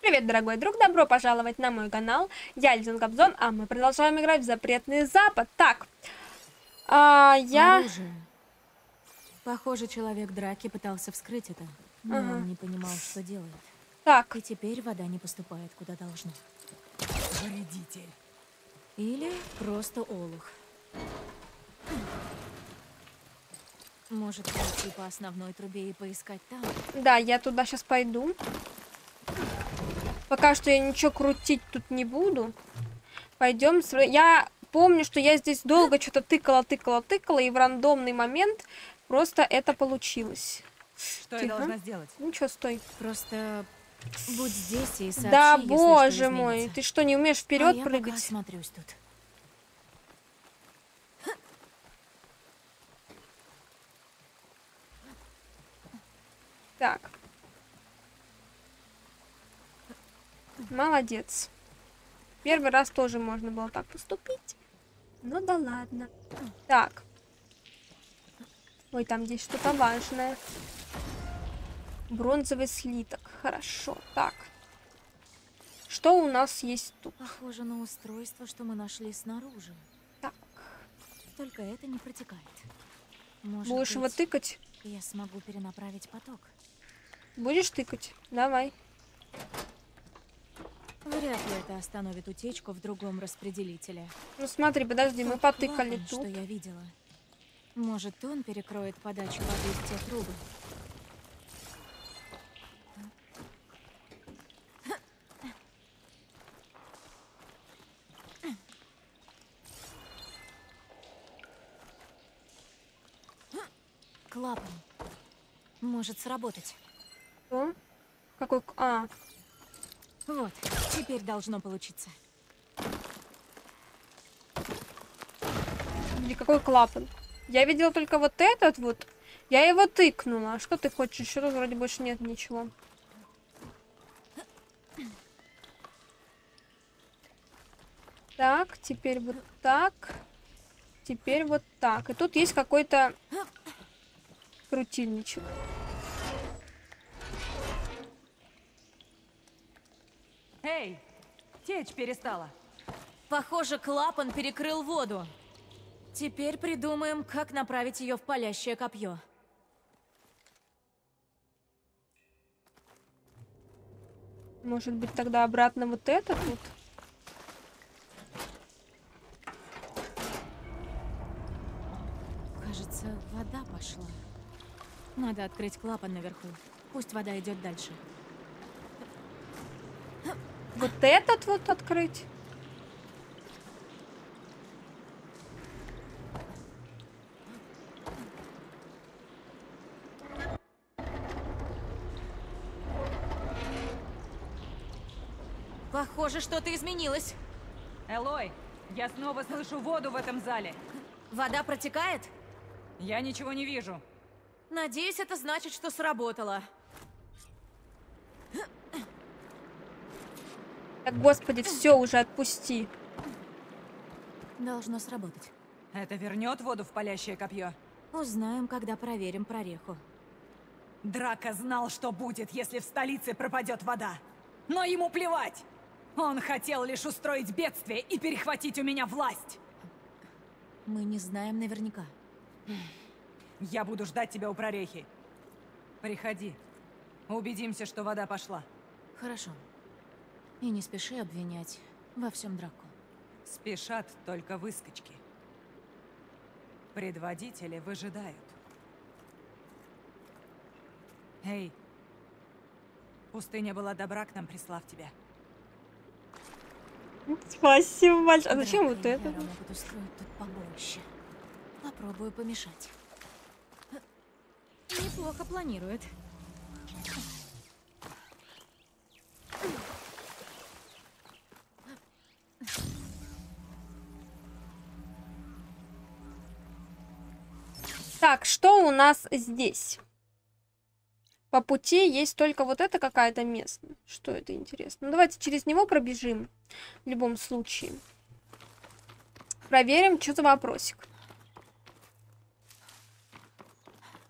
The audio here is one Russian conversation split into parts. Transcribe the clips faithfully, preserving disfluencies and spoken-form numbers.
Привет, дорогой друг, добро пожаловать на мой канал. Я Лизун Кобзон, а мы продолжаем играть в Запретный Запад. Так, а, я... Оружие. Похоже, человек драки пытался вскрыть это, но Ага. он не понимал, что делает. Так, И теперь вода не поступает куда должно. Вредитель. Или просто олух. Может, пойти по основной трубе и поискать там? да, я туда сейчас пойду. Пока что я ничего крутить тут не буду. Пойдем. Я помню, что я здесь долго что-то тыкала, тыкала, тыкала, и в рандомный момент просто это получилось. Что Тихо. я должна сделать? Ничего, стой. Просто будь здесь и сообщи, Да, если боже что мой, изменится. ты что, не умеешь А вперед я прыгать? пока осмотрюсь тут. Так. Молодец. Первый раз тоже можно было так поступить. Ну да ладно. Так. Ой, там здесь что-то важное. Бронзовый слиток. Хорошо. Так. Что у нас есть тут? Похоже на устройство, что мы нашли снаружи. Так. Только это не протекает. Может Будешь его быть, тыкать? я смогу перенаправить поток. Будешь тыкать? Давай. Вряд ли это остановит утечку в другом распределителе. Ну смотри, подожди, мы Тот потыкали клапан, тут. что я видела. Может, он перекроет подачу воды в те трубы. Клапан. Может сработать. Что? Какой... к- А, Вот, теперь должно получиться. или какой клапан? Я видела только вот этот вот. Я его тыкнула. А что ты хочешь? Еще раз вроде больше нет ничего. Так, теперь вот так. Теперь вот так. И тут есть какой-то крутильничек. Эй, течь перестала. Похоже, клапан перекрыл воду. Теперь придумаем, как направить ее в палящее копье. Может быть, тогда обратно вот этот вот? Кажется, вода пошла. Надо открыть клапан наверху. Пусть вода идет дальше. Вот этот вот открыть? Похоже, что-то изменилось. Элой, я снова слышу воду в этом зале. Вода протекает? Я ничего не вижу. Надеюсь, это значит, что сработало. Так, господи, все уже отпусти. Должно сработать. Это вернет воду в палящее копье? Узнаем, когда проверим прореху. Драка знал, что будет, если в столице пропадет вода. Но ему плевать. Он хотел лишь устроить бедствие и перехватить у меня власть. Мы не знаем наверняка. Я буду ждать тебя у прорехи. Приходи. Убедимся, что вода пошла. Хорошо. И не спеши обвинять во всем драку. Спешат только выскочки. Предводители выжидают. Эй, пустыня была добра к нам, прислав тебя. Спасибо большое. А зачем Драка вот и это? Вера могут устроить тут побоище. Попробую помешать. Неплохо планирует. Так, что у нас здесь? По пути есть только вот это какая-то место. Что это интересно? Ну, давайте через него пробежим. В любом случае. Проверим, что за вопросик.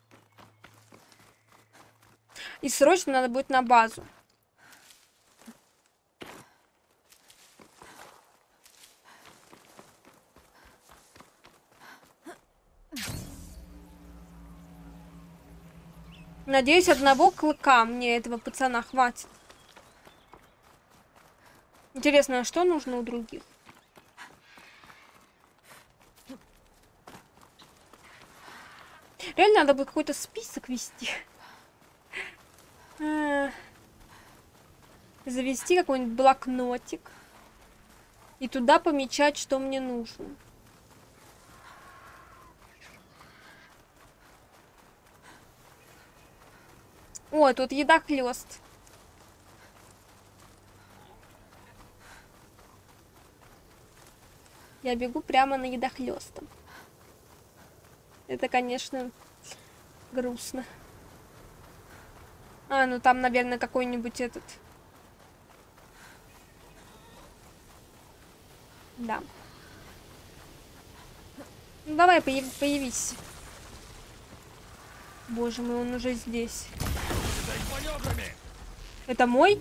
И срочно надо будет на базу. Надеюсь, одного клыка мне этого пацана хватит. Интересно, а что нужно у других? Реально надо бы какой-то список вести. Завести какой-нибудь блокнотик. И туда помечать, что мне нужно. Ой, тут еда-хлёст. Я бегу прямо на едохлёста. Это, конечно, грустно. А, ну там, наверное, какой-нибудь этот... Да. Ну, давай, появ появись. Боже мой, он уже здесь. Это мой?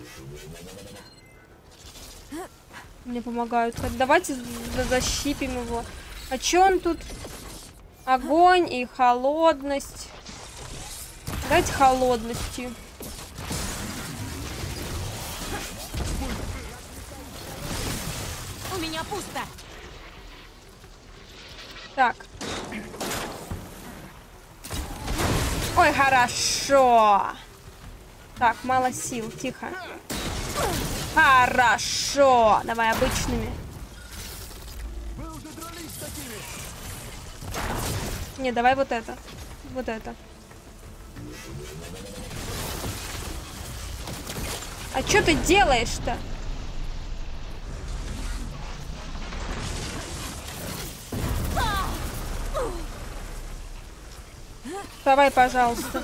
Мне помогают. Давайте защипим его. А чё он тут? Огонь и холодность. Дайте холодности. У меня пусто. Так. Ой, хорошо. Так, мало сил, тихо. Хорошо. Давай обычными. Не, давай вот это. Вот это. А что ты делаешь-то? Давай, пожалуйста.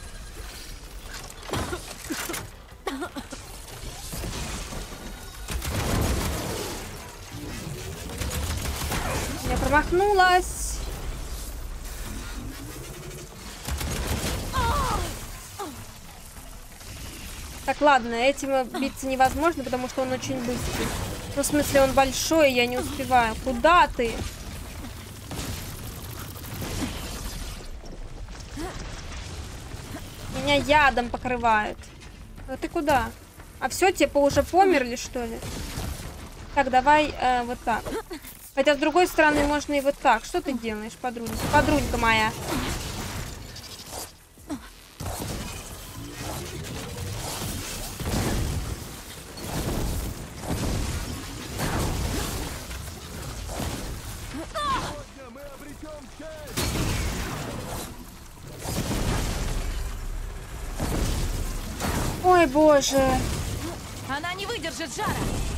Я промахнулась. Так, ладно, этим биться невозможно, потому что он очень быстрый. Ну, в смысле, он большой, я не успеваю. Куда ты? Меня ядом покрывает. А ты куда? А все, типа уже померли, что ли? Так, давай э, вот так. Хотя, с другой стороны, можно и вот так. Что ты делаешь, подрунька? Подрунька моя. Ой, боже. Она не выдержит жара.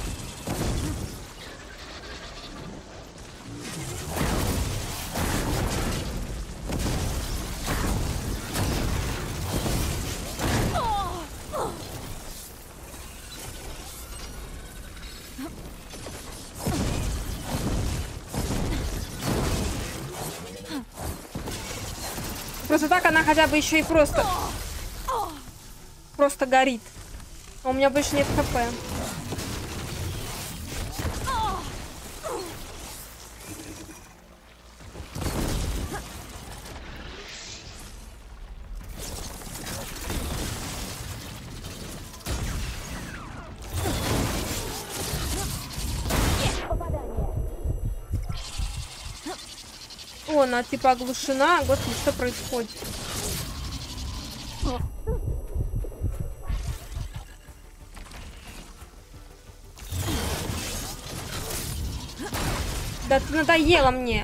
Просто так она хотя бы еще и просто... Просто горит. А у меня больше нет хп. О, она типа оглушена. Господи, что происходит? Да ты надоела мне.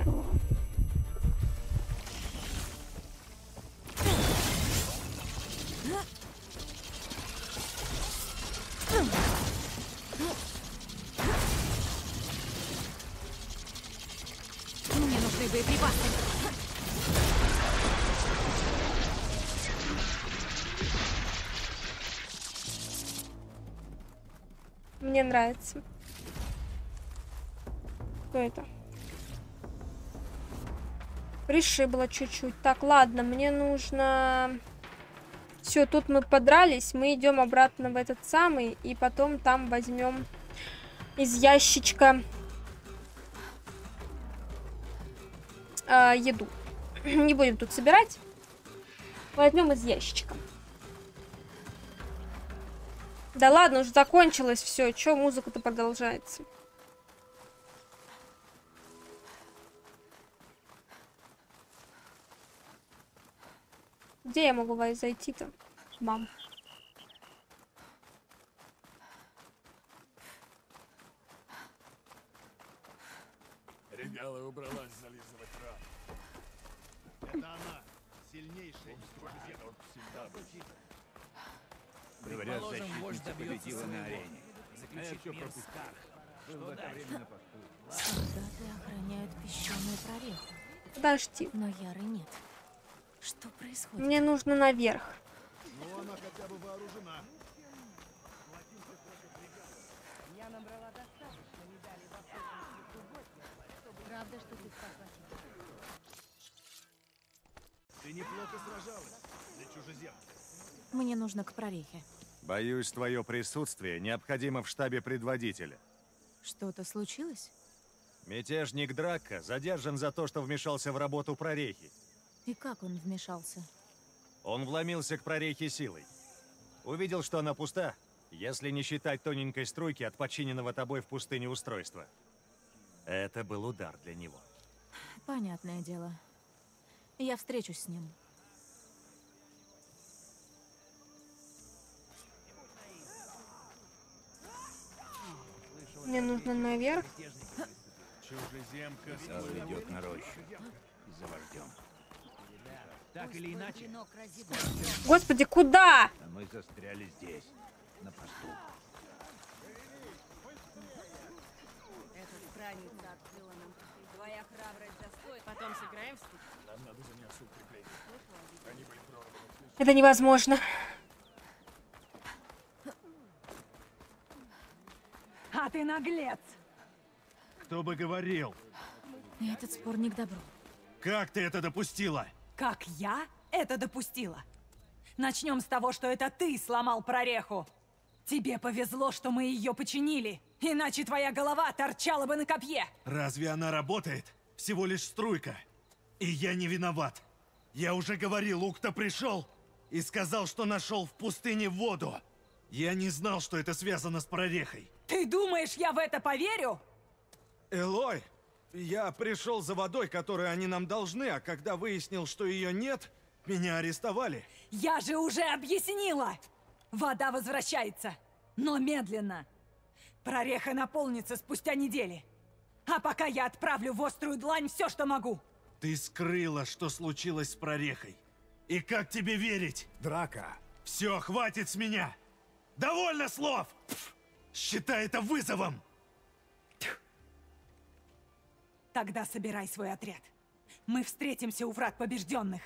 Мне нужны боеприпасы. Мне нравится. Что это? Пришибло чуть-чуть. Так, ладно, мне нужно... Все, тут мы подрались. Мы идем обратно в этот самый. И потом там возьмем из ящичка э, еду. Не будем тут собирать. Возьмем из ящичка. Да ладно, уже закончилось все. Чё музыка-то продолжается? Где я могу вас зайти-то, мам? Регала убралась зализывать ран. Это она, сильнейшая из чужеземцев. Всегда был. Говорят, защитница победила на арене. Заключит мир с Карх. Был в это время на посту. Солдаты охраняют песчаную прореху, Подожди. но Яры нет. Что происходит? Мне нужно наверх. Ну, она хотя бы вооружена. Я набрала достаточно медалей во всяком гостя. Правда, что ты спасла? Ты неплохо сражалась для чужеземцев. Мне нужно к прорехе. Боюсь, твое присутствие необходимо в штабе предводителя. Что-то случилось? Мятежник Драка задержан за то, что вмешался в работу прорехи. И как он вмешался? Он вломился к прорехе силой. Увидел, что она пуста, если не считать тоненькой струйки от подчиненного тобой в пустыне устройства. Это был удар для него. Понятное дело. Я встречусь с ним. Мне нужно наверх. Чужеземка Сал ведет на рощу. За вождем. Так или иначе, Клинок разит. Господи, куда? А мы застряли здесь, на посту. Эта страница открыла нам. Твоя храбрость застоит. Потом сыграем в суд. Нам надо заняться укреплением. Они были прорваны. Это невозможно. А ты наглец! Кто бы говорил? Этот спор не к добру. Как ты это допустила? Как я это допустила? Начнем с того, что это ты сломал прореху. Тебе повезло, что мы ее починили. Иначе твоя голова торчала бы на копье. Разве она работает? Всего лишь струйка. И я не виноват. Я уже говорил, Укта пришел и сказал, что нашел в пустыне воду. Я не знал, что это связано с прорехой. Ты думаешь, я в это поверю? Элой, я пришел за водой, которую они нам должны, а когда выяснил, что ее нет, меня арестовали. Я же уже объяснила! Вода возвращается, но медленно. Прореха наполнится спустя недели. А пока я отправлю в острую длань все, что могу. Ты скрыла, что случилось с прорехой. И как тебе верить? Драка, Все, хватит с меня! Довольно слов! Пф, считай это вызовом! Тогда собирай свой отряд. Мы встретимся у врат побежденных.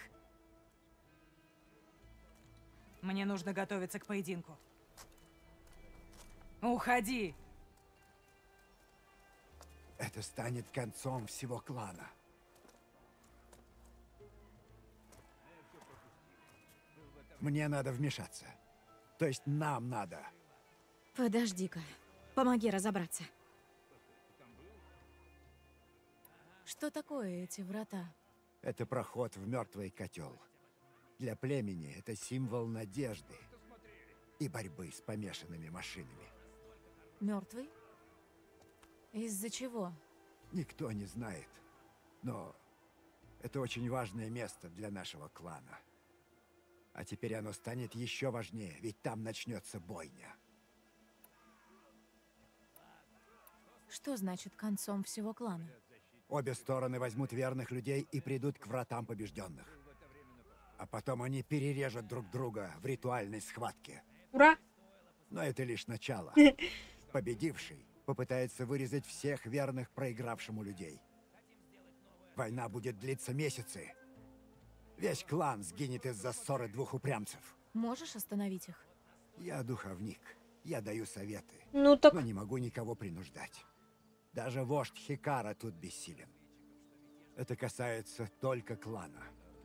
Мне нужно готовиться к поединку. Уходи! это станет концом всего клана. Мне надо вмешаться. То есть нам надо. Подожди-ка. Помоги разобраться. Что такое эти врата? Это проход в мертвый котел. Для племени это символ надежды и борьбы с помешанными машинами. Мертвый? Из-за чего? Никто не знает, но это очень важное место для нашего клана. А теперь оно станет еще важнее, ведь там начнется бойня. Что значит концом всего клана? Обе стороны возьмут верных людей и придут к вратам побежденных. А потом они перережут друг друга в ритуальной схватке. Ура! Но это лишь начало. Победивший попытается вырезать всех верных проигравшему людей. Война будет длиться месяцы. Весь клан сгинет из-за ссоры двух упрямцев. Можешь остановить их? Я духовник. Я даю советы. Ну так... Но не могу никого принуждать. Даже вождь Хикара тут бессилен. Это касается только клана.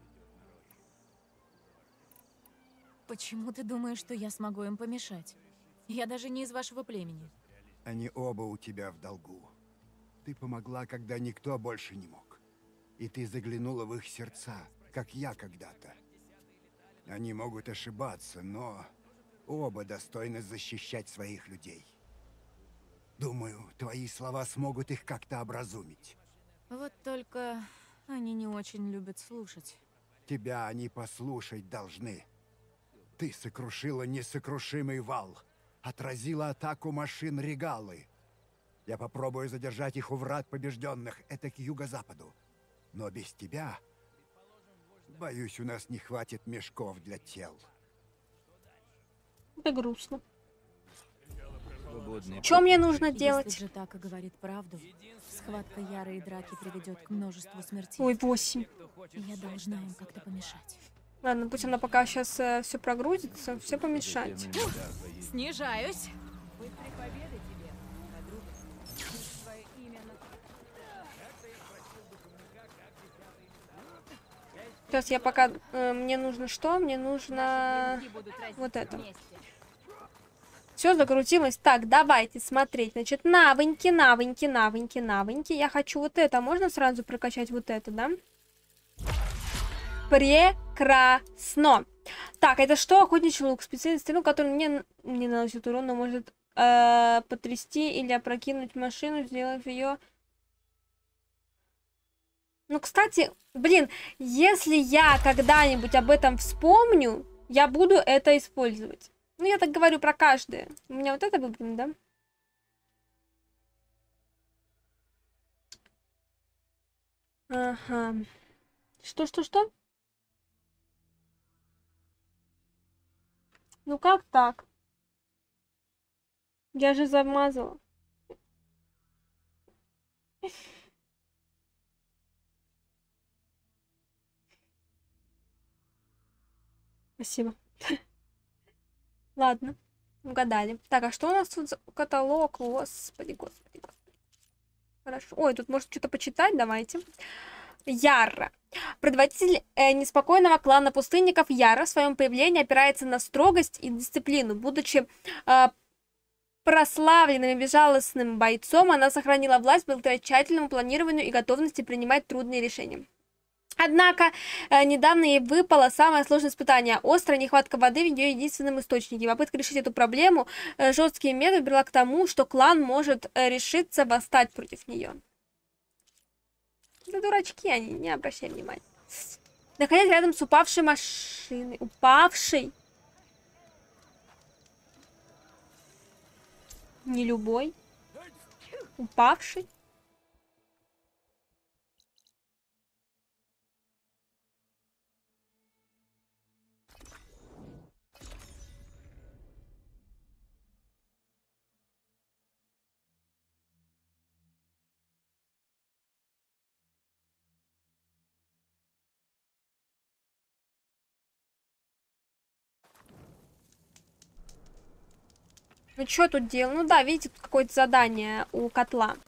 Почему ты думаешь, что я смогу им помешать? Я даже не из вашего племени. Они оба у тебя в долгу. Ты помогла, когда никто больше не мог. И ты заглянула в их сердца, как я когда-то. Они могут ошибаться, но Оба достойны защищать своих людей. Думаю, твои слова смогут их как-то образумить. Вот только они не очень любят слушать. Тебя они послушать должны. Ты сокрушила несокрушимый вал. Отразила атаку машин Регалы. Я попробую задержать их у врат побежденных, это к юго-западу. Но без тебя, боюсь, у нас не хватит мешков для тел. Это грустно. Свободный Что мне нужно делать? Если Джитака говорит правду, схватка Яры и драки приведет к множеству смертей. Ой, восемь. И я должна им как-то помешать. Ладно, пусть она пока сейчас э, все прогрузится, все помешать. Снижаюсь. Сейчас я пока... э, мне нужно что? Мне нужно... Вот это. Все закрутилось. Так, давайте смотреть. Значит, навыньки, навыньки, навыньки, навыньки. Я хочу вот это. Можно сразу прокачать вот это, да? Прекрасно. Так, это что? Охотничий лук. Специальный стрел, который мне не наносит урон, но может э, потрясти или опрокинуть машину, сделав ее... Ну, кстати, блин, если я когда-нибудь об этом вспомню, я буду это использовать. Ну, я так говорю про каждое. У меня вот это выбрано, да? Ага. Что-что-что? Ну, как так? Я же замазала. Спасибо. Ладно, угадали. Так, а что у нас тут за каталог? Господи, господи, господи. Хорошо. Ой, тут может что-то почитать, давайте. Яра. Предводитель э, неспокойного клана пустынников Яра в своем появлении опирается на строгость и дисциплину. Будучи э, прославленным и безжалостным бойцом, она сохранила власть благодаря тщательному планированию и готовности принимать трудные решения. Однако, э, недавно ей выпало самое сложное испытание – острая нехватка воды в ее единственном источнике. Попытка решить эту проблему э, жесткие методы привела к тому, что клан может э, решиться восстать против нее. Да дурачки они, не обращай внимания. Наконец, рядом с упавшей машиной. Упавшей? Не любой. Упавший? Ну что тут делать? Ну да, видите, тут какое-то задание у котла.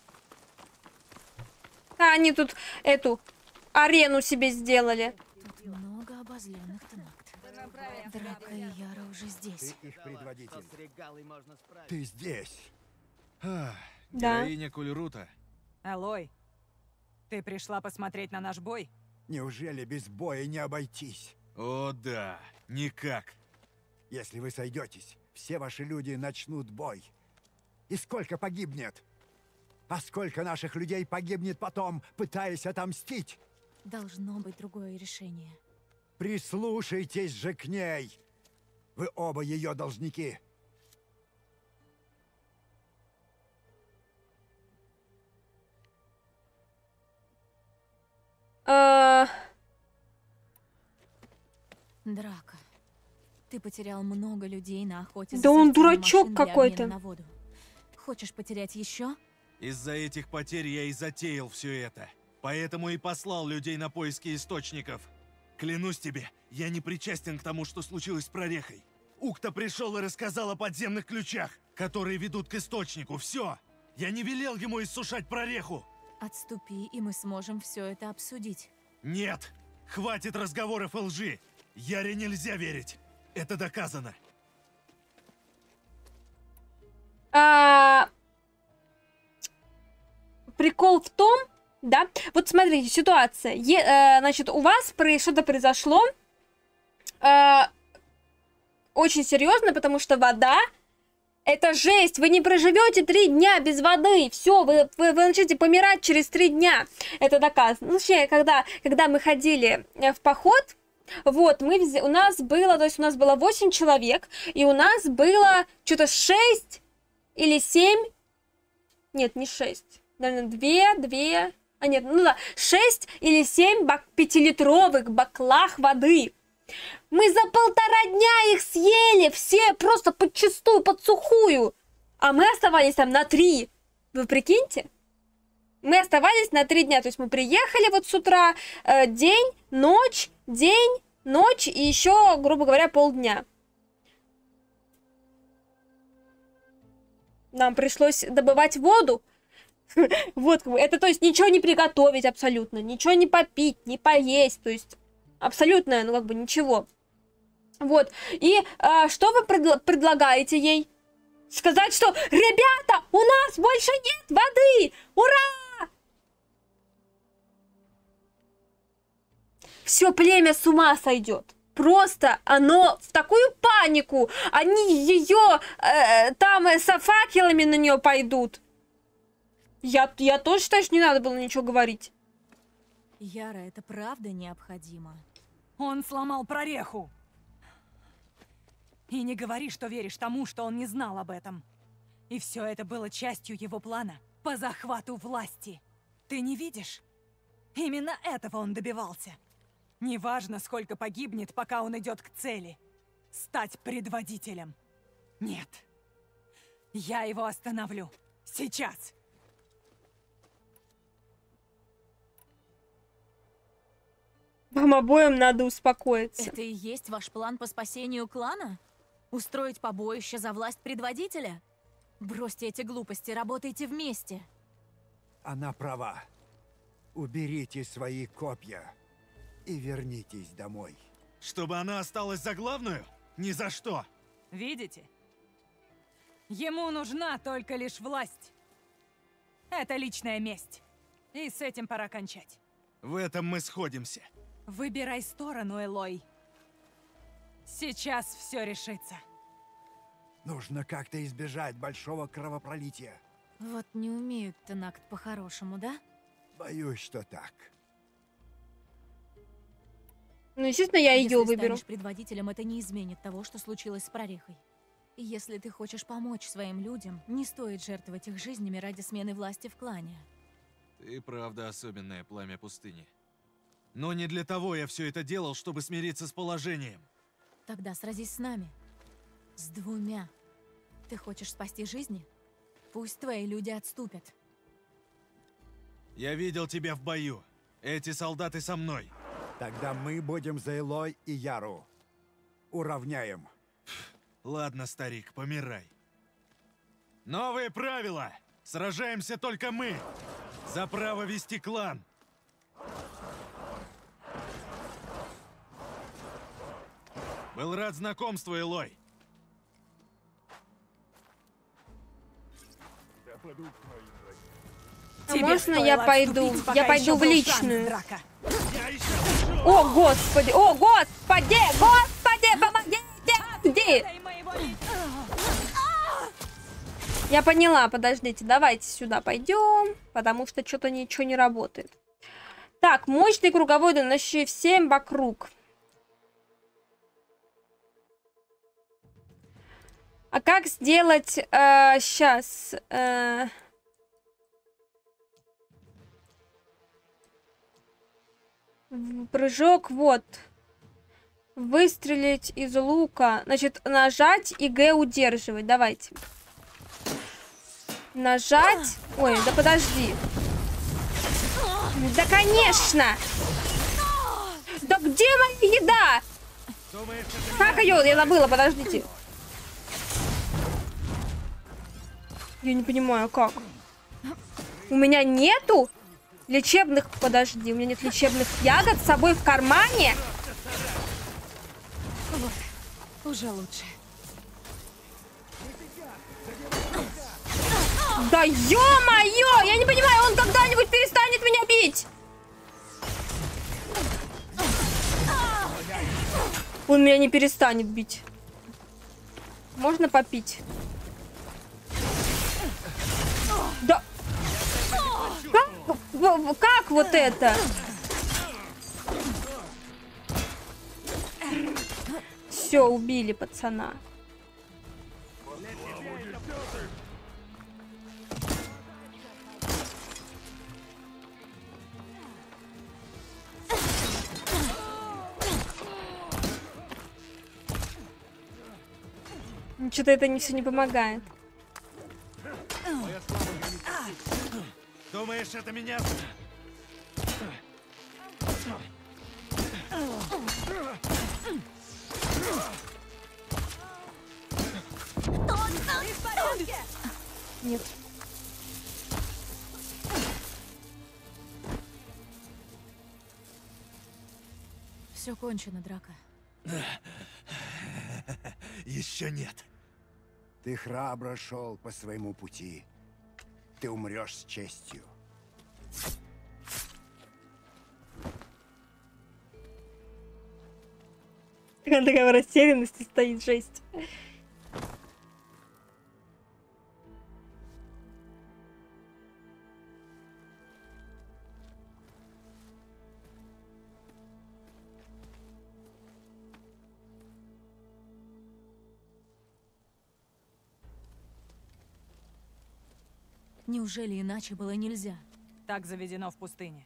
А они тут эту арену себе сделали. Тут много обозленных тенакт. Драка и Яра уже здесь. Ты их предводитель. Ты здесь. Да. Героиня Кульрута. Алой, ты пришла посмотреть на наш бой? Неужели без боя не обойтись? О да, никак. Если вы сойдетесь, все ваши люди начнут бой. И сколько погибнет? А сколько наших людей погибнет потом, пытаясь отомстить? Должно быть другое решение. Прислушайтесь же к ней. Вы оба ее должники. А... Драка, ты потерял много людей на охоте. Да он дурачок какой-то. На воду. Хочешь потерять еще? Из-за этих потерь я и затеял все это. Поэтому и послал людей на поиски источников. Клянусь тебе, я не причастен к тому, что случилось с прорехой. Укта пришел и рассказал о подземных ключах, которые ведут к источнику. Все. Я не велел ему иссушать прореху. Отступи, и мы сможем все это обсудить. Нет. Хватит разговоров и лжи. Яре нельзя верить. Это доказано. А... Прикол в том, да, вот смотрите, ситуация. Е, э, значит, у вас что-то произошло. Э, у очень серьезно, потому что вода — это жесть. Вы не проживете три дня без воды. Все, вы, вы, вы начнете помирать через три дня. Это доказано. Ну, вообще, когда, когда мы ходили в поход, вот, мы, у нас было, то есть у нас было восемь человек, и у нас было что-то шесть или семь, нет, не шесть, наверное, две, две, а нет, ну да, шесть или семь бак, пятилитровых баклах воды. Мы за полтора дня их съели, все просто подчистую, под сухую, а мы оставались там на три. Вы прикиньте? Мы оставались на три дня, то есть мы приехали вот с утра, э, день, ночь, день, ночь и еще, грубо говоря, полдня. Нам пришлось добывать воду. Вот, это, то есть, ничего не приготовить абсолютно, ничего не попить, не поесть, то есть, абсолютно, ну, как бы, ничего. Вот, и э, что вы предла- предлагаете ей? Сказать, что, ребята, у нас больше нет воды! Ура! Все племя с ума сойдет. Просто оно в такую панику. Они ее э, там э, со факелами на нее пойдут. Я, я тоже считаю, что не надо было ничего говорить. Яра, это правда необходимо? Он сломал прореху. И не говори, что веришь тому, что он не знал об этом. И все это было частью его плана по захвату власти. Ты не видишь? Именно этого он добивался. Неважно, сколько погибнет, пока он идет к цели. Стать предводителем. Нет. Я его остановлю. Сейчас. Вам обоим надо успокоиться. Это и есть ваш план по спасению клана? Устроить побоище за власть предводителя? Бросьте эти глупости, работайте вместе. Она права. Уберите свои копья и вернитесь домой. Чтобы она осталась за главную? Ни за что. Видите? Ему нужна только лишь власть. Это личная месть. И с этим пора кончать. В этом мы сходимся. Выбирай сторону, Элой. Сейчас все решится. Нужно как-то избежать большого кровопролития. Вот не умеют Тенакт по-хорошему, да? Боюсь, что так. Ну, естественно, я ее Если выберу. станешь предводителем, это не изменит того, что случилось с прорехой. И если ты хочешь помочь своим людям, не стоит жертвовать их жизнями ради смены власти в клане. Ты правда особенное пламя пустыни. Но не для того я все это делал, чтобы смириться с положением. Тогда сразись с нами. С двумя. Ты хочешь спасти жизни? Пусть твои люди отступят. Я видел тебя в бою. Эти солдаты со мной. Тогда мы будем за Элой и Яру. Уравняем. Ладно, старик, помирай. Новые правила! Сражаемся только мы! За право вести клан! Был рад знакомству, Элой. А можно я пойду? Я пойду в личную. О, господи! О, господи! Господи, помогите! Я поняла, подождите, давайте сюда пойдем, потому что что-то ничего не работает. Так, мощный круговой доносящий всем вокруг. А как сделать э, сейчас? Э, прыжок, вот. Выстрелить из лука. Значит, нажать и Г удерживать. Давайте. Нажать. Ой, да подожди. Да, конечно. Да где моя еда? Как ее? Я забыла, подождите. Я не понимаю, как. У меня нету лечебных... Подожди, у меня нет лечебных ягод с собой в кармане? Вот, уже лучше. Да ё-моё! Я не понимаю, он когда-нибудь перестанет меня бить! Он меня не перестанет бить. Можно попить? Да. Как, в- как вот это? Все, убили пацана. Что-то это не все не помогает. Думаешь, это меня... Нет. Все кончено, Драко. Еще нет. Ты храбро шел по своему пути. Ты умрешь с честью. Она такая в растерянности стоит, жесть. Неужели иначе было нельзя? Так заведено в пустыне.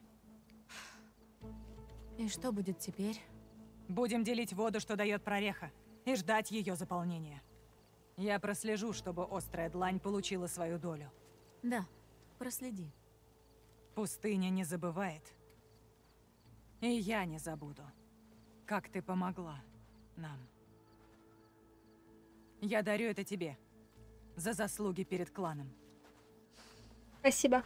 И что будет теперь? Будем делить воду, что дает прореха, и ждать ее заполнения. Я прослежу, чтобы острая длань получила свою долю. Да, проследи. Пустыня не забывает. И я не забуду, как ты помогла нам. Я дарю это тебе за заслуги перед кланом. Спасибо.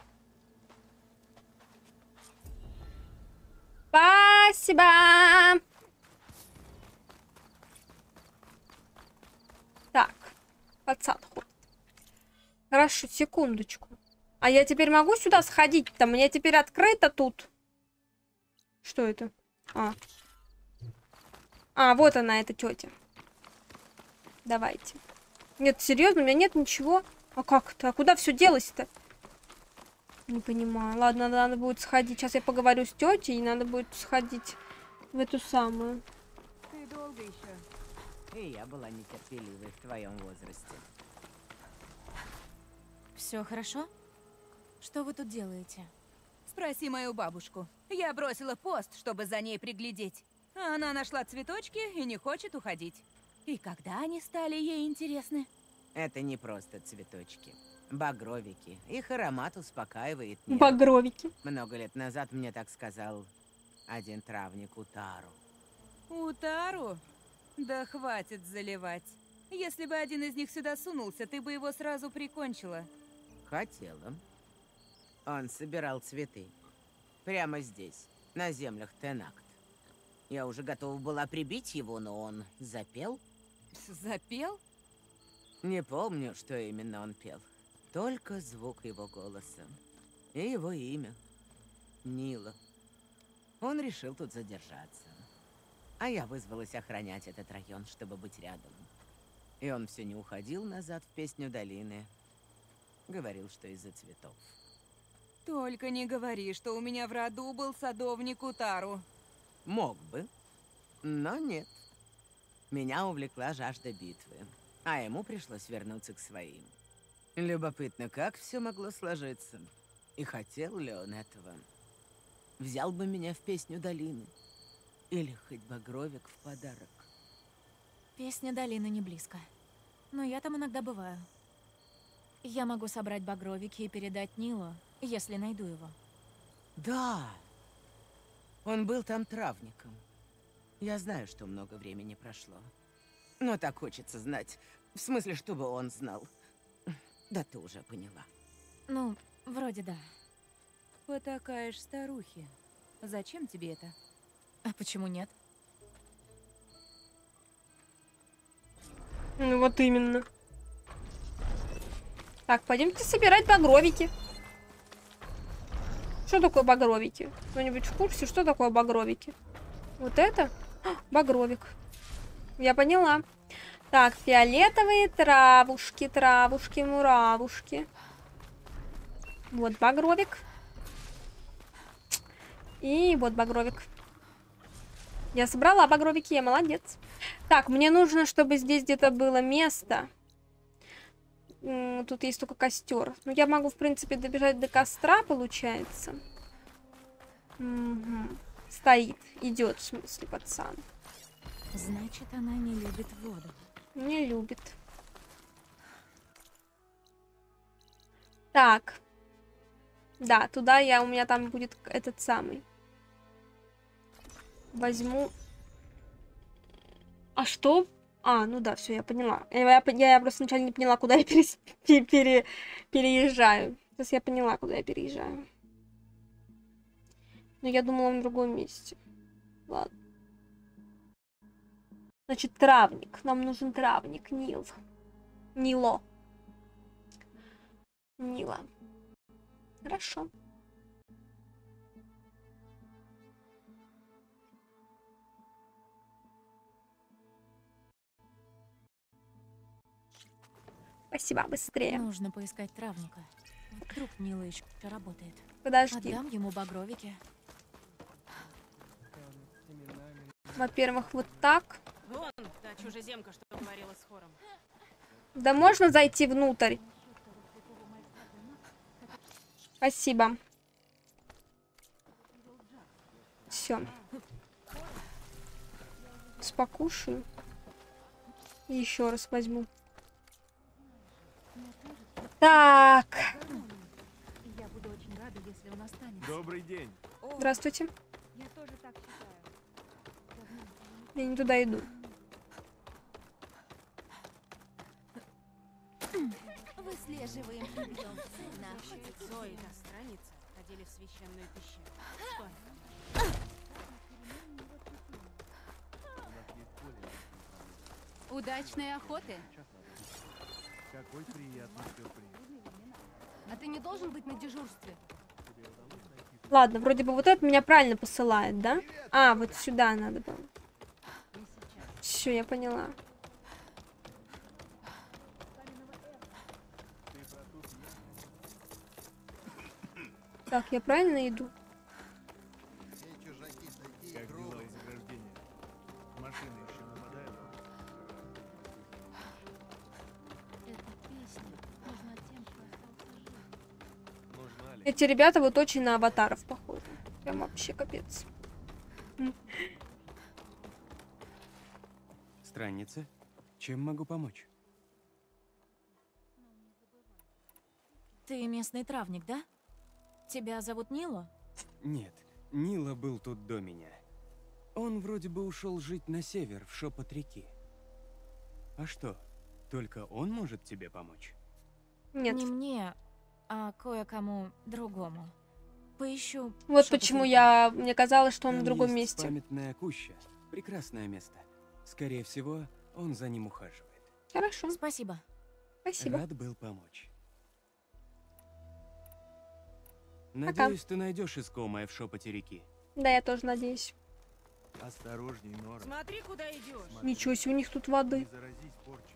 Спасибо. Так, пацан ходит. Хорошо, секундочку. А я теперь могу сюда сходить-то? Мне теперь открыто тут. Что это? А. А, вот она, эта тетя. Давайте. Нет, серьезно, у меня нет ничего. А как это? А куда все делось-то? Не понимаю. Ладно, надо будет сходить. Сейчас я поговорю с тетей, и надо будет сходить в эту самую. Ты долго еще? И я была нетерпеливой в твоем возрасте. Все хорошо? Что вы тут делаете? Спроси мою бабушку. Я бросила пост, чтобы за ней приглядеть. А она нашла цветочки и не хочет уходить. И когда они стали ей интересны? Это не просто цветочки. Багровики. Их аромат успокаивает нервы. Багровики. Много лет назад мне так сказал один травник Утару. Утару? Да хватит заливать. Если бы один из них сюда сунулся, ты бы его сразу прикончила. Хотела. Он собирал цветы. Прямо здесь, на землях Тенакт. Я уже готова была прибить его, но он запел. Запел? Не помню, что именно он пел. Только звук его голоса. И его имя. Нила. Он решил тут задержаться. А я вызвалась охранять этот район, чтобы быть рядом. И он все не уходил назад в песню долины. Говорил, что из-за цветов. Только не говори, что у меня в роду был садовник Утару. Мог бы, но нет. Меня увлекла жажда битвы, а ему пришлось вернуться к своим. Любопытно, как все могло сложиться. И хотел ли он этого? Взял бы меня в песню долины. Или хоть багровик в подарок. Песня долины не близко. Но я там иногда бываю. Я могу собрать багровики и передать Нилу, если найду его. Да. Он был там травником. Я знаю, что много времени прошло. Но так хочется знать. В смысле, чтобы он знал. Да ты уже поняла. Ну, вроде да. Потакаешь старухе. Зачем тебе это? А почему нет? Ну вот именно. Так, пойдемте собирать багровики. Что такое багровики? Кто-нибудь в курсе, что такое багровики? Вот это? А, багровик. Я поняла. Так, фиолетовые травушки, травушки, муравушки. Вот багровик. И вот багровик. Я собрала багровики, я молодец. Так, мне нужно, чтобы здесь где-то было место. Тут есть только костер. Ну, я могу, в принципе, добежать до костра, получается. Угу. Стоит, идет, в смысле, пацан. Значит, она не любит воду. Не любит. Так. Да, туда я, у меня там будет этот самый. Возьму. А что? А, ну да, все, я поняла. Я, я, я просто сначала не поняла, куда я перес, пере, переезжаю. Сейчас я поняла, куда я переезжаю. Но я думала в другом месте. Ладно. Значит, травник. Нам нужен травник. Нил. Нило. Нила. Хорошо. Спасибо, быстрее. Нужно поискать травника. Вдруг Нила еще работает. Подожди. Отдам ему багровики. Во-первых, вот так. Вон та чужеземка, что говорила с хором. Да можно зайти внутрь? Спасибо. Все. Спокушаю. Еще раз возьму. Так. Я буду очень рада, если он останется. Добрый день. Здравствуйте. Я тоже так считаю. Я не туда иду. Выслеживаем питомца. Наши Зои и та страница ходили в священную пещеру. Что это? Удачной охоты. Какой приятный сюрприз. А ты не должен быть на дежурстве. Ладно, вроде бы вот это меня правильно посылает, да? А, вот сюда надо было. Все, я поняла. Так, я правильно иду? Как дела у заграждения? Машины еще нападают? Эта песня нужна тем, кто остался жив. Нужна ли? Эти ребята вот очень на аватаров похожи. Прям вообще капец. Странница, чем могу помочь? Ты местный травник, да? Тебя зовут Нило? Нет, Нила был тут до меня. Он вроде бы ушел жить на север, в шепот реки. А что, только он может тебе помочь? Нет. Не мне, а кое-кому другому. Поищу. Вот шепот почему реки. я... Мне казалось, что он Там в другом есть месте. памятная куща. Прекрасное место. Скорее всего, он за ним ухаживает. Хорошо. Спасибо. Спасибо. Рад был помочь. Надеюсь, ты найдешь искомое в шепоте реки. Да, я тоже надеюсь. Осторожней, Нора. Смотри, куда идешь. Ничего себе, у них тут воды. Не заразись порчей.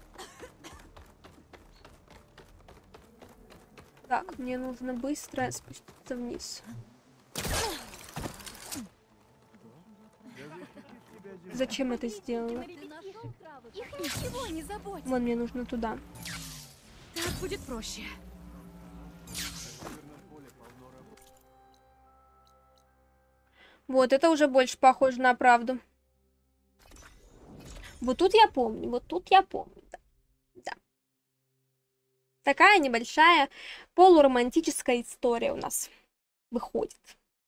Так, мне нужно быстро спуститься вниз. Зачем это сделала? Их ничего не заботит. Вон, мне нужно туда. Так будет проще. Вот, это уже больше похоже на правду. Вот тут я помню, вот тут я помню. Да. Да. Такая небольшая полуромантическая история у нас выходит.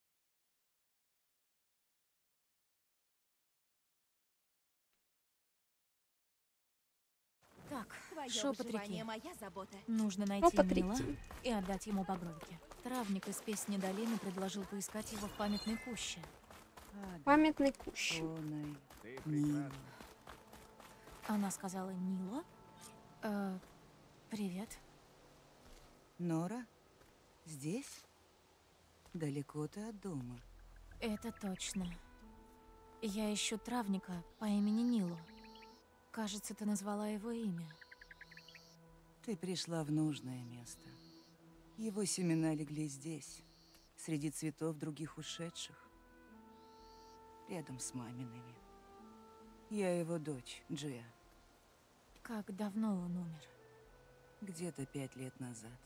Так, Твое шепот выживание реки. моя забота. Нужно найти Шепот Нила реки. и отдать ему багровики. Травник из песни долины предложил поискать его в памятной куще. Памятный кущ. Нила. Она сказала Нило? Э, привет. Нора? Здесь? Далеко ты от дома. Это точно. Я ищу травника по имени Нило. Кажется, ты назвала его имя. Ты пришла в нужное место. Его семена легли здесь, среди цветов других ушедших, рядом с мамиными. Я его дочь, Джия. Как давно он умер? Где-то пять лет назад.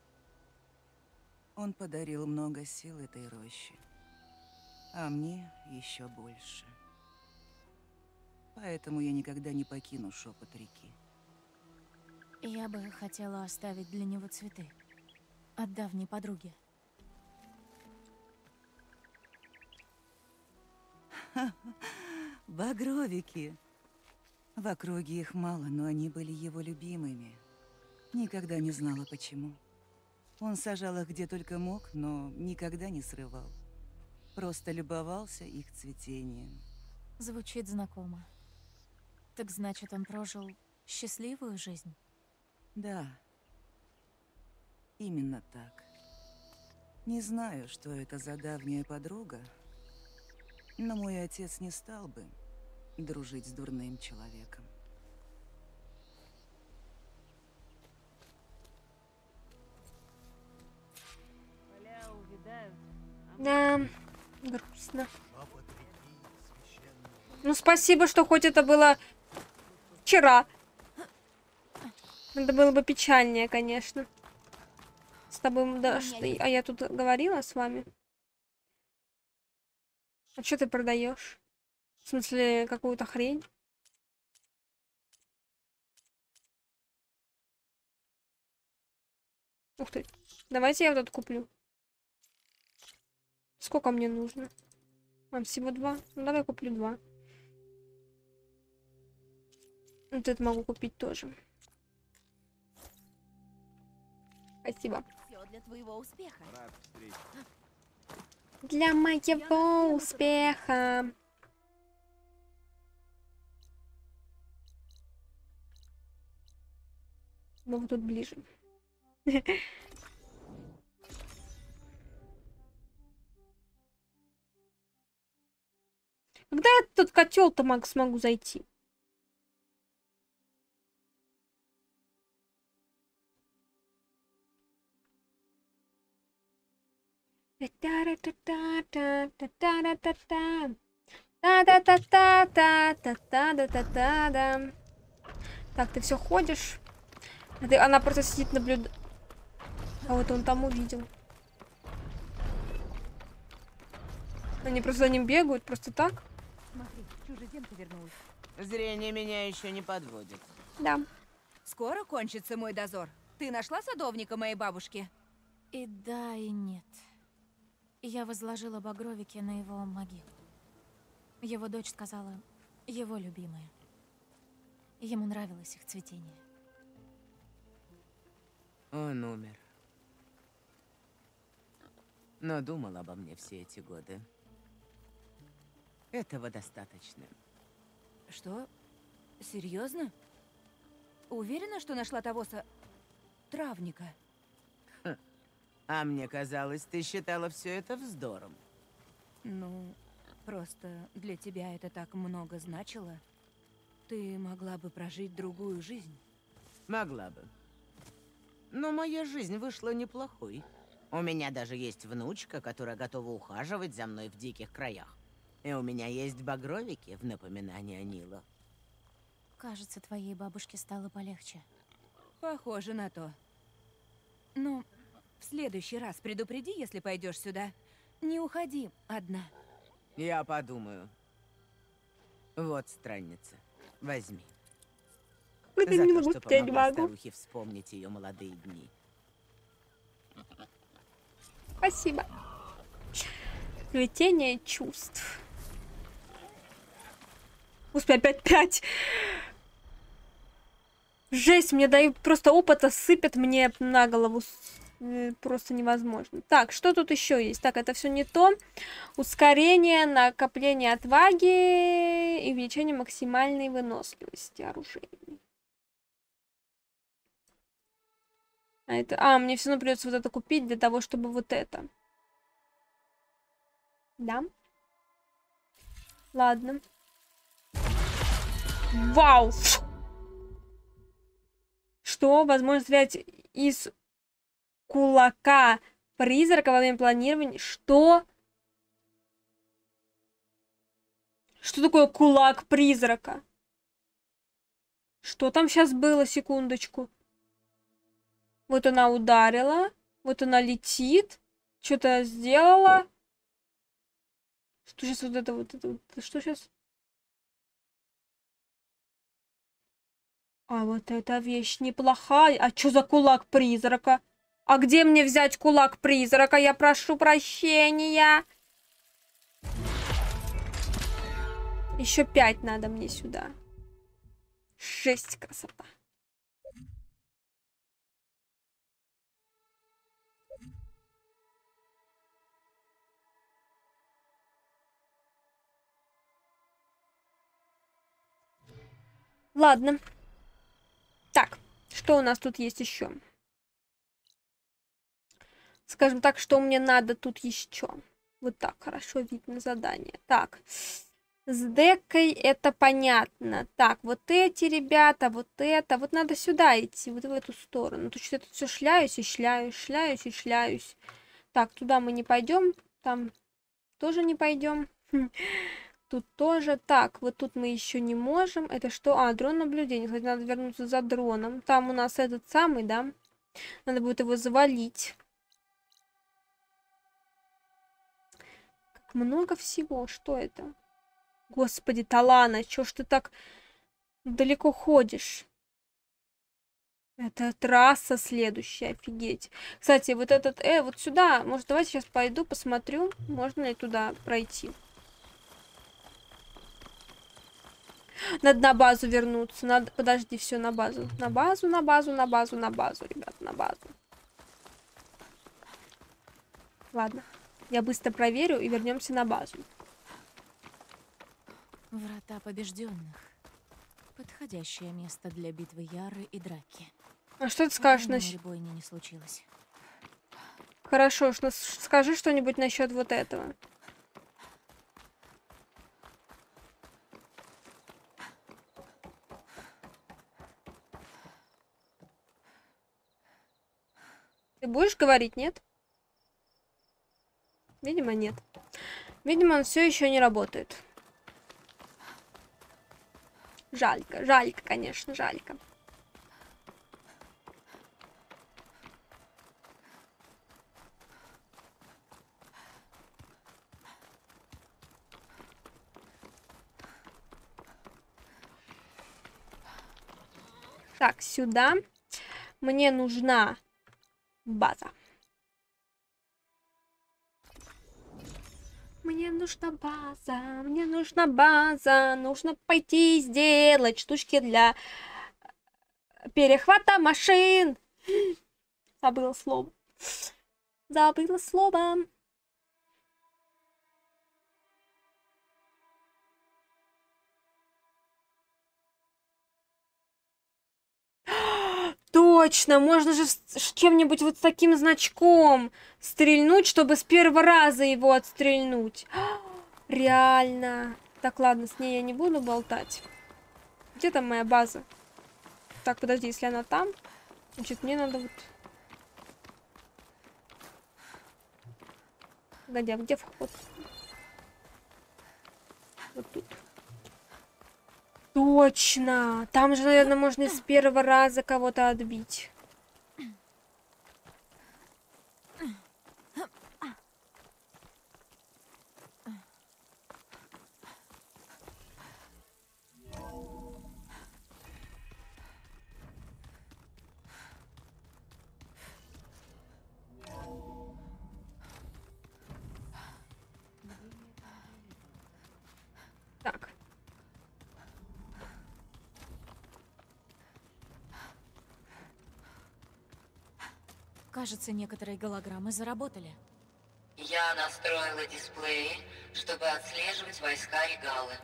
Он подарил много сил этой роще, а мне еще больше. Поэтому я никогда не покину шепот реки. Я бы хотела оставить для него цветы. От давней подруги. Багровики. В округе их мало, но они были его любимыми. Никогда не знала, почему. Он сажал их где только мог, но никогда не срывал. Просто любовался их цветением. Звучит знакомо. Так значит, он прожил счастливую жизнь? Да. Именно так. Не знаю, что это за давняя подруга, но мой отец не стал бы дружить с дурным человеком. Поля увядают. Да, грустно. Ну, спасибо, что хоть это было вчера. Это было бы печальнее, конечно. С тобой, да, что... А я тут говорила с вами. А что ты продаешь? В смысле, какую-то хрень? Ух ты. Давайте я вот это куплю. Сколько мне нужно? А, всего два. Ну, давай куплю два. Вот это могу купить тоже. Спасибо. Все для твоего успеха. Для моего успеха. Ну, вот тут ближе. Когда я тут котел-то мог, смогу зайти? Так, ты все ходишь? Ты, она просто сидит наблюдает. А вот он там увидел. Они просто за ним бегают, просто так. Смотри, чужеземка вернулась. Зрение меня еще не подводит. Да. Скоро кончится мой дозор. Ты нашла садовника моей бабушки? И да, и нет. Я возложила багровики на его могилу. Его дочь сказала, его любимая. Ему нравилось их цветение. Он умер. Но думал обо мне все эти годы. Этого достаточно. Что? Серьезно? Уверена, что нашла того со... травника? Ха. А мне казалось, ты считала все это вздором. Ну, просто для тебя это так много значило. Ты могла бы прожить другую жизнь. Могла бы. Но моя жизнь вышла неплохой. У меня даже есть внучка, которая готова ухаживать за мной в диких краях. И у меня есть багровики в напоминание о Нилу. Кажется, твоей бабушке стало полегче. Похоже на то. Ну, в следующий раз предупреди, если пойдешь сюда. Не уходи одна. Я подумаю. Вот страница. Возьми. Ой, За не то, могу, что я не помогла могу. старухе вспомнить ее молодые дни. Спасибо. Цветение чувств. Господи, опять пять. Жесть, мне дают просто опыта, сыпят мне на голову. Просто невозможно. Так, что тут еще есть? Так, это все не то. Ускорение, накопление отваги и увеличение максимальной выносливости оружейной. А, это... а, мне все равно придется вот это купить для того, чтобы вот это. Да? Ладно. Вау! Что? Возможно стрелять из кулака призрака во время планирования. Что? Что такое кулак призрака? Что там сейчас было? Секундочку. Вот она ударила. Вот она летит. Что-то сделала. Что сейчас вот это вот это вот? Что сейчас? А вот эта вещь неплохая. А что за кулак призрака? А где мне взять кулак призрака? Я прошу прощения. Еще пять надо мне сюда. Шесть, красота. Ладно. Так, что у нас тут есть еще? Скажем так, что мне надо тут еще. Вот так, хорошо видно задание. Так, с декой это понятно. Так, вот эти ребята, вот это. Вот надо сюда идти, вот в эту сторону. Тут что-то все шляюсь и шляюсь, шляюсь и шляюсь. Так, туда мы не пойдем. Там тоже не пойдем. Тут тоже. Так, вот тут мы еще не можем. Это что? А, дрон наблюдения. Кстати, надо вернуться за дроном. Там у нас этот самый, да? Надо будет его завалить. Как много всего. Что это? Господи, Талана, чё ж ты так далеко ходишь? Это трасса следующая, офигеть. Кстати, вот этот, э, вот сюда. Может, давайте сейчас пойду, посмотрю, можно ли туда пройти. Надо на базу вернуться. Надо... Подожди, все, на базу. На базу, на базу, на базу, на базу, ребят, на базу. Ладно. Я быстро проверю и вернемся на базу. Врата побежденных. Подходящее место для битвы Яры и драки. А что ты скажешь насчет... бойни не случилось. Хорошо, что... скажи что-нибудь насчет вот этого. Ты будешь говорить, нет? Видимо, нет. Видимо, он все еще не работает. Жалько, жалько, конечно, жалько. Так, сюда. Мне нужна база. Мне нужна база, мне нужна база. Нужно пойти сделать штучки для перехвата машин. Забыла слово. Забыла слово. Точно, можно же с чем-нибудь вот с таким значком стрельнуть, чтобы с первого раза его отстрельнуть. Реально. Так, ладно, с ней я не буду болтать. Где там моя база? Так, подожди, если она там, значит, мне надо вот... Погоди, а где вход? Вот тут. Точно! Там же, наверное, можно с первого раза кого-то отбить. Так. Кажется, некоторые голограммы заработали. Я настроила дисплеи, чтобы отслеживать войска Регалы.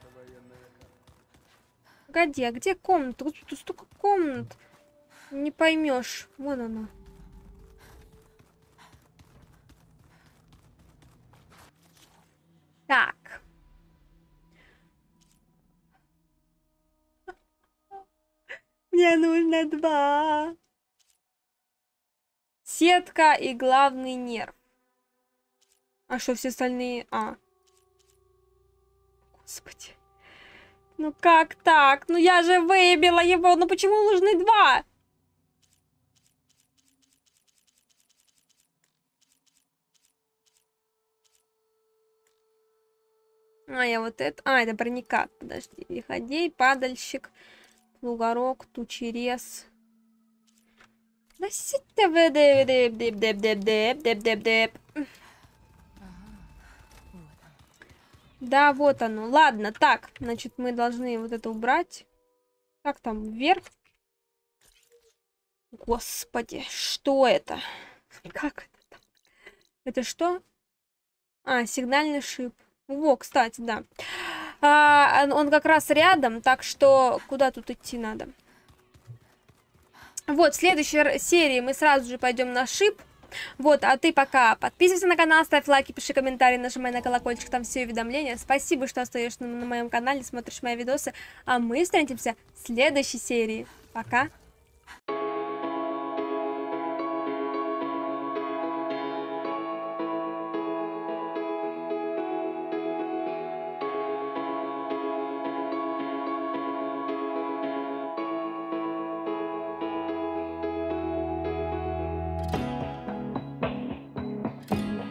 Погоди, а где комната? Вот тут столько комнат. Не поймешь. Вон она. Так. Мне нужно два. Сетка и главный нерв. А что все остальные? А. Господи. Ну как так? Ну я же выбила его. Ну почему нужны два? А, я вот это... А, это проникат. Подожди. Лиходей, падальщик, лугорок, тучерез. Да сидите вы, деп деп деп деп деп деп деп деп деп. Да, вот оно. Ладно, так. Значит, мы должны вот это убрать. Как там, вверх? Господи, что это? Как это там? Это что? А, сигнальный шип. Во, кстати, да. А, он как раз рядом, так что куда тут идти надо? Вот, в следующей серии мы сразу же пойдем на шип. Вот, а ты пока подписывайся на канал, ставь лайки, пиши комментарии, нажимай на колокольчик, там все уведомления. Спасибо, что остаешься на, на моем канале, смотришь мои видосы. А мы встретимся в следующей серии. Пока!